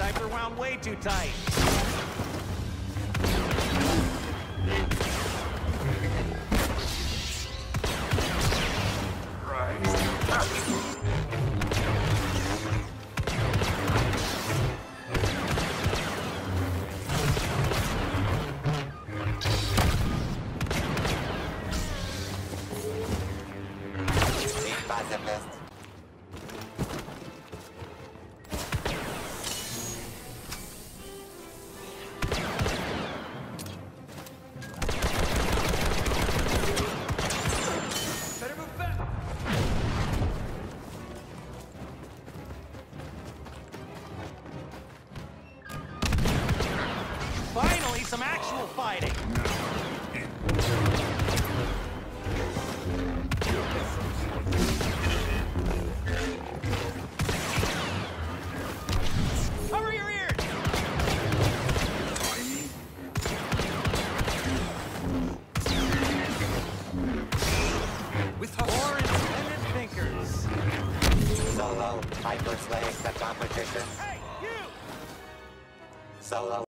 diaper wound way too tight. Pacifist. Better move back. Finally, some actual fighting. Cover your ears! With more independent thinkers. Solo, Hyper Slave, the competition. Hey, you! Solo.